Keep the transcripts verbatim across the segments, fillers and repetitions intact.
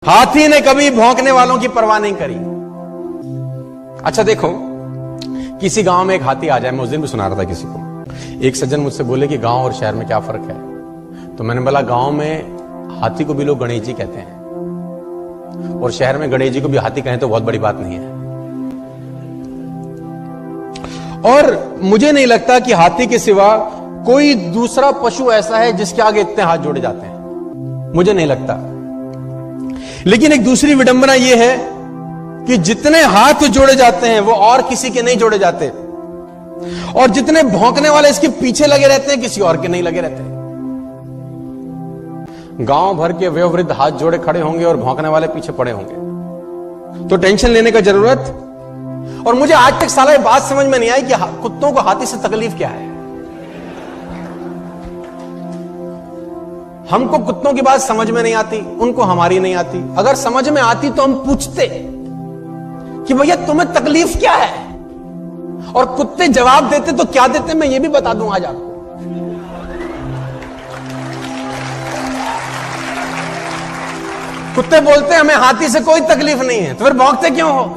हाथी ने कभी भौंकने वालों की परवाह नहीं करी। अच्छा देखो, किसी गांव में एक हाथी आ जाए, मैं उस दिन भी सुना रहा था किसी को, एक सज्जन मुझसे बोले कि गांव और शहर में क्या फर्क है। तो मैंने बोला गांव में हाथी को भी लोग गणेश जी कहते हैं और शहर में गणेश जी को भी हाथी कहें तो बहुत बड़ी बात नहीं है। और मुझे नहीं लगता कि हाथी के सिवा कोई दूसरा पशु ऐसा है जिसके आगे इतने हाथ जोड़े जाते हैं, मुझे नहीं लगता। लेकिन एक दूसरी विडंबना यह है कि जितने हाथ जोड़े जाते हैं वो और किसी के नहीं जोड़े जाते, और जितने भौंकने वाले इसके पीछे लगे रहते हैं किसी और के नहीं लगे रहते। गांव भर के वयोवृद्ध हाथ जोड़े खड़े होंगे और भौंकने वाले पीछे पड़े होंगे, तो टेंशन लेने का जरूरत। और मुझे आज तक साला ये बात समझ में नहीं आई कि कुत्तों को हाथी से तकलीफ क्या है। हमको कुत्तों की बात समझ में नहीं आती, उनको हमारी नहीं आती। अगर समझ में आती तो हम पूछते कि भैया तुम्हें तकलीफ क्या है, और कुत्ते जवाब देते तो क्या देते मैं ये भी बता दूं आज आपको। कुत्ते बोलते हैं हमें हाथी से कोई तकलीफ नहीं है, तो फिर भौंकते क्यों हो?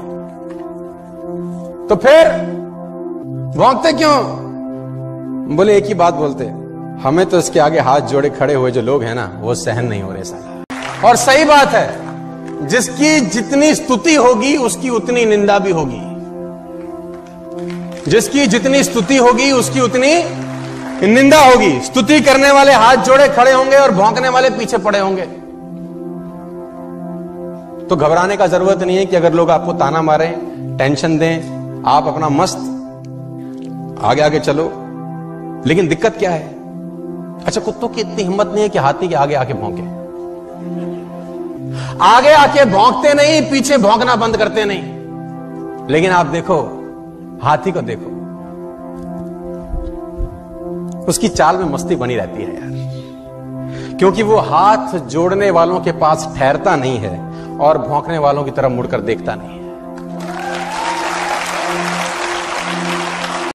तो फिर भौंकते क्यों? बोले एक ही बात बोलते, हमें तो इसके आगे हाथ जोड़े खड़े हुए जो लोग हैं ना, वो सहन नहीं हो रहे साला। और सही बात है, जिसकी जितनी स्तुति होगी उसकी उतनी निंदा भी होगी, जिसकी जितनी स्तुति होगी उसकी उतनी निंदा होगी। स्तुति करने वाले हाथ जोड़े खड़े होंगे और भौंकने वाले पीछे पड़े होंगे। तो घबराने का जरूरत नहीं है कि अगर लोग आपको ताना मारें, टेंशन दें, आप अपना मस्त आगे आगे चलो। लेकिन दिक्कत क्या है? अच्छा, कुत्तों की इतनी हिम्मत नहीं है कि हाथी के आगे आके भौंके। आगे आके भौंकते नहीं, पीछे भौंकना बंद करते नहीं। लेकिन आप देखो हाथी को, देखो उसकी चाल में मस्ती बनी रहती है यार, क्योंकि वो हाथ जोड़ने वालों के पास ठहरता नहीं है और भौंकने वालों की तरफ मुड़कर देखता नहीं।